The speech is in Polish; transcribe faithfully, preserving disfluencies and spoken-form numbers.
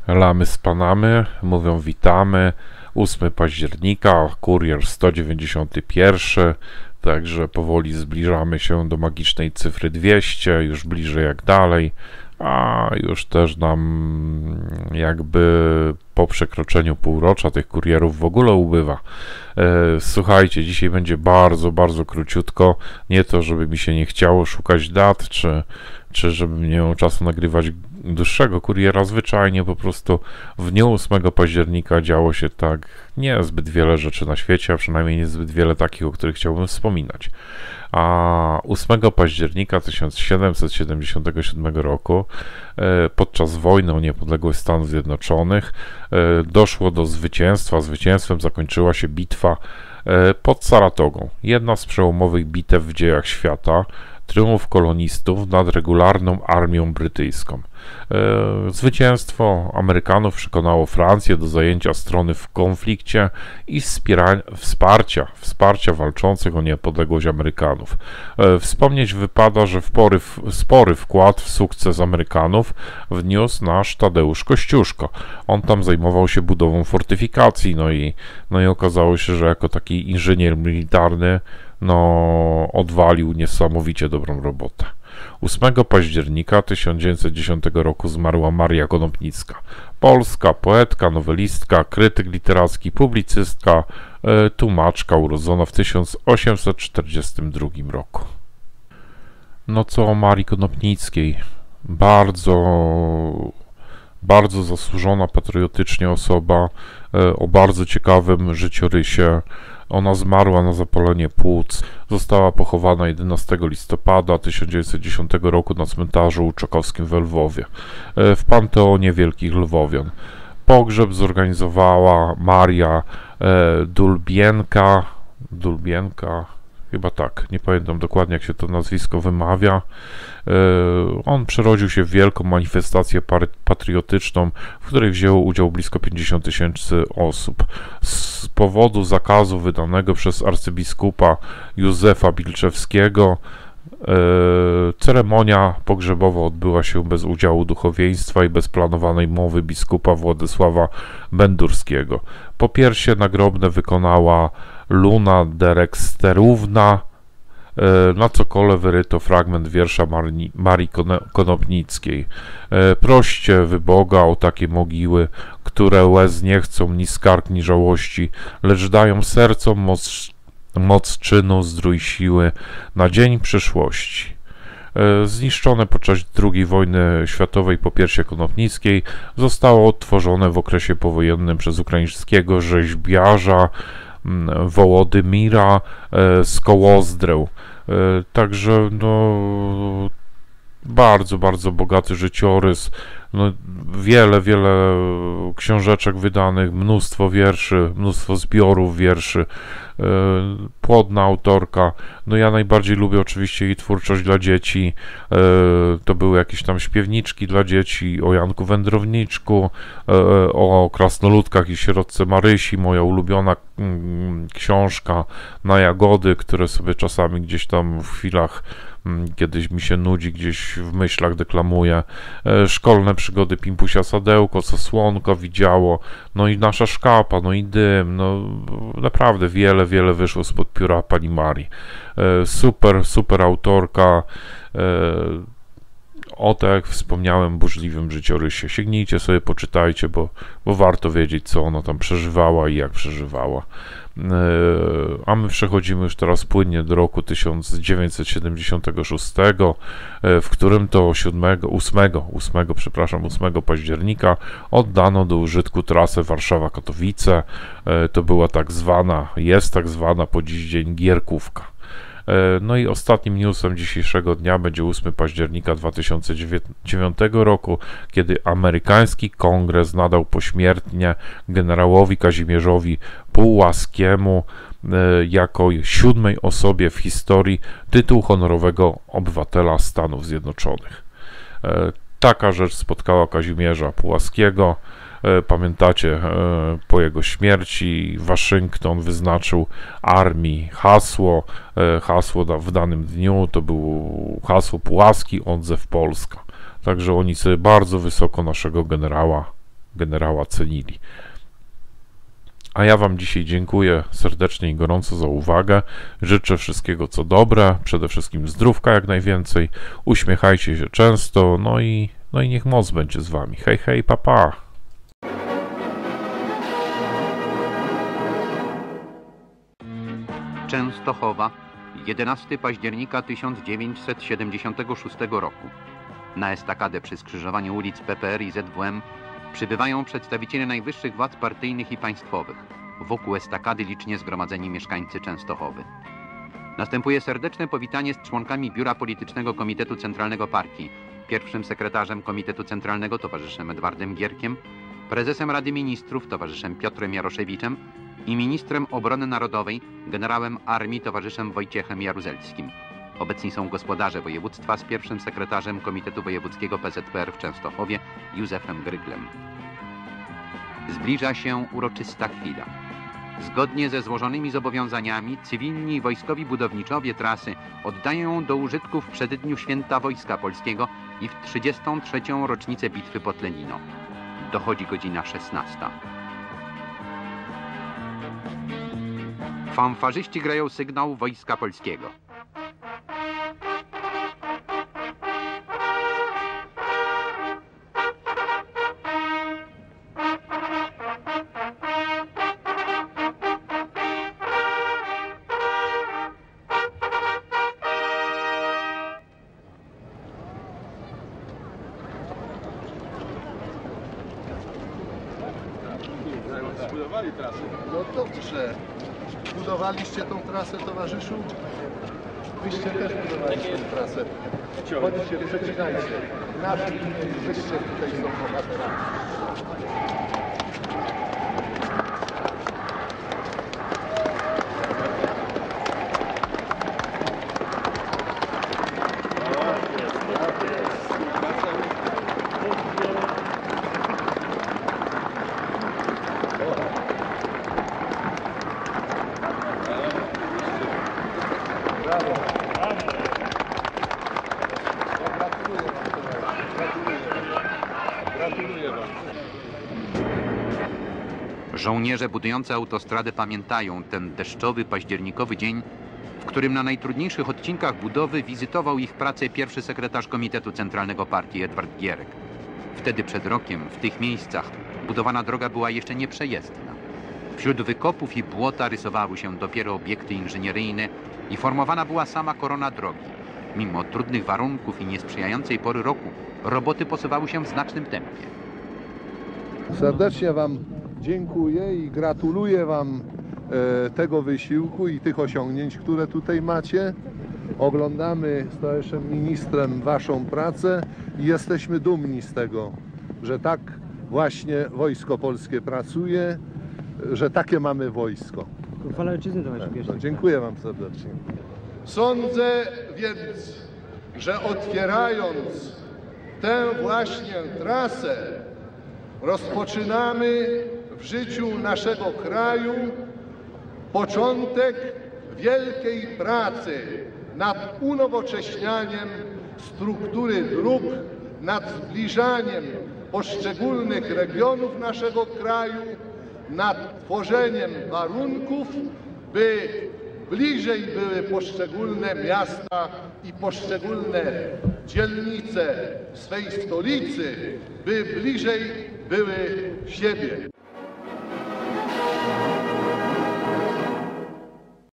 Lamy z Panamy mówią witamy. ósmego października, kurier sto dziewięćdziesiąty pierwszy, także powoli zbliżamy się do magicznej cyfry dwieście, już bliżej jak dalej, a już też nam jakby po przekroczeniu półrocza tych kurierów w ogóle ubywa. Słuchajcie, dzisiaj będzie bardzo, bardzo króciutko, nie to żeby mi się nie chciało szukać dat, czy, czy żebym nie miał czasu nagrywać dłuższego kuriera, zwyczajnie po prostu w dniu ósmego października działo się tak niezbyt wiele rzeczy na świecie, a przynajmniej niezbyt wiele takich, o których chciałbym wspominać. A ósmego października tysiąc siedemset siedemdziesiątego siódmego roku podczas wojny o niepodległość Stanów Zjednoczonych doszło do zwycięstwa. Zwycięstwem zakończyła się bitwa pod Saratogą. Jedna z przełomowych bitew w dziejach świata. Triumf kolonistów nad regularną armią brytyjską. Zwycięstwo Amerykanów przekonało Francję do zajęcia strony w konflikcie i wsparcia, wsparcia walczących o niepodległość Amerykanów. Wspomnieć wypada, że spory, spory wkład w sukces Amerykanów wniósł nasz Tadeusz Kościuszko. On tam zajmował się budową fortyfikacji, no i, no i okazało się, że jako taki inżynier militarny no odwalił niesamowicie dobrą robotę. ósmego października tysiąc dziewięćset dziesiątego roku zmarła Maria Konopnicka. Polska poetka, nowelistka, krytyk literacki, publicystka, e, tłumaczka, urodzona w tysiąc osiemset czterdziestym drugim roku. No co o Marii Konopnickiej? Bardzo, bardzo zasłużona patriotycznie osoba, e, o bardzo ciekawym życiorysie. Ona zmarła na zapalenie płuc, została pochowana jedenastego listopada tysiąc dziewięćset dziesiątego roku na cmentarzu Łuczakowskim we Lwowie, w Panteonie Wielkich Lwowian. Pogrzeb zorganizowała Maria Dulbienka, Dulbienka, chyba tak, nie pamiętam dokładnie jak się to nazwisko wymawia. On przerodził się w wielką manifestację patriotyczną, w której wzięło udział blisko pięćdziesiąt tysięcy osób. Z powodu zakazu wydanego przez arcybiskupa Józefa Bilczewskiego ceremonia pogrzebowa odbyła się bez udziału duchowieństwa i bez planowanej mowy biskupa Władysława Bendurskiego. Popiersie nagrobne wykonała Luna Dereksterówna, na cokole wyryto fragment wiersza Marii, Marii Konopnickiej. Proście wy Boga o takie mogiły, które łez nie chcą ni skarg, ni żałości, lecz dają sercom moc, moc czynu, zdrój siły na dzień przyszłości. Zniszczone podczas drugiej wojny światowej popiersie Konopnickiej zostało odtworzone w okresie powojennym przez ukraińskiego rzeźbiarza Wołodymira z Kołozdrę. Także no bardzo, bardzo bogaty życiorys, no, wiele, wiele książeczek wydanych, mnóstwo wierszy, mnóstwo zbiorów wierszy, płodna autorka. No ja najbardziej lubię oczywiście jej twórczość dla dzieci. To były jakieś tam śpiewniczki dla dzieci, o Janku Wędrowniczku, o krasnoludkach i sierotce Marysi, moja ulubiona książka na jagody, które sobie czasami gdzieś tam w chwilach, kiedyś mi się nudzi, gdzieś w myślach deklamuję. Szkolne przygody Pimpusia Sadełko, co słonko widziało, no i Nasza szkapa, no i Dym, no naprawdę wiele, wiele wyszło spod pióra pani Marii. Super, super autorka, o tak jak wspomniałem, burzliwym życiorysie. Sięgnijcie sobie, poczytajcie, bo, bo warto wiedzieć, co ona tam przeżywała i jak przeżywała. A my przechodzimy już teraz płynnie do roku tysiąc dziewięćset siedemdziesiątego szóstego, w którym to ósmego, ósmego, przepraszam, ósmego października oddano do użytku trasę Warszawa-Katowice. To była tak zwana, jest tak zwana po dziś dzień Gierkówka. No i ostatnim newsem dzisiejszego dnia będzie ósmego października dwa tysiące dziewiątego roku, kiedy amerykański kongres nadał pośmiertnie generałowi Kazimierzowi Pułaskiemu jako siódmej osobie w historii tytuł honorowego obywatela Stanów Zjednoczonych. Taka rzecz spotkała Kazimierza Pułaskiego. Pamiętacie, po jego śmierci Waszyngton wyznaczył armii hasło, hasło w danym dniu to było hasło Pułaski, Odzew Polska. Także oni sobie bardzo wysoko naszego generała generała cenili. A ja Wam dzisiaj dziękuję serdecznie i gorąco za uwagę. Życzę wszystkiego co dobre, przede wszystkim zdrówka jak najwięcej. Uśmiechajcie się często, no i, no i niech moc będzie z Wami. Hej, hej, pa, pa. Częstochowa, jedenastego października tysiąc dziewięćset siedemdziesiątego szóstego roku. Na estakadę przy skrzyżowaniu ulic P P R i Z W M przybywają przedstawiciele najwyższych władz partyjnych i państwowych. Wokół estakady licznie zgromadzeni mieszkańcy Częstochowy. Następuje serdeczne powitanie z członkami Biura Politycznego Komitetu Centralnego Partii, pierwszym sekretarzem Komitetu Centralnego towarzyszem Edwardem Gierkiem, prezesem Rady Ministrów towarzyszem Piotrem Jaroszewiczem i ministrem obrony narodowej generałem armii towarzyszem Wojciechem Jaruzelskim. Obecni są gospodarze województwa z pierwszym sekretarzem Komitetu Wojewódzkiego P Z P R w Częstochowie Józefem Gryglem. Zbliża się uroczysta chwila. Zgodnie ze złożonymi zobowiązaniami cywilni i wojskowi budowniczowie trasy oddają ją do użytku w przededniu Święta Wojska Polskiego i w trzydziestą trzecią rocznicę bitwy pod Lenino. Dochodzi godzina szesnasta. Fanfarzyści grają sygnał Wojska Polskiego. Zbudowali trasę. No dobrze. Budowaliście tą trasę, towarzyszu? Wyście też budowaliście tę trasę. Chodźcie, przecinajcie. Nasi wyście tutaj są bohaterami. Żołnierze budujący autostradę pamiętają ten deszczowy, październikowy dzień, w którym na najtrudniejszych odcinkach budowy wizytował ich pracę pierwszy sekretarz Komitetu Centralnego Partii Edward Gierek. Wtedy przed rokiem w tych miejscach budowana droga była jeszcze nieprzejezdna. Wśród wykopów i błota rysowały się dopiero obiekty inżynieryjne i formowana była sama korona drogi. Mimo trudnych warunków i niesprzyjającej pory roku, roboty posuwały się w znacznym tempie. Serdecznie Wam dziękuję i gratuluję Wam e, tego wysiłku i tych osiągnięć, które tutaj macie. Oglądamy z towarzyszem ministrem Waszą pracę i jesteśmy dumni z tego, że tak właśnie Wojsko Polskie pracuje, że takie mamy wojsko. Chwała ojczyzny, to Tak, dziękuję Wam serdecznie. Sądzę więc, że otwierając tę właśnie trasę, rozpoczynamy w życiu naszego kraju początek wielkiej pracy nad unowocześnianiem struktury dróg, nad zbliżaniem poszczególnych regionów naszego kraju, nad tworzeniem warunków, by bliżej były poszczególne miasta i poszczególne dzielnice swej stolicy, by bliżej były siebie.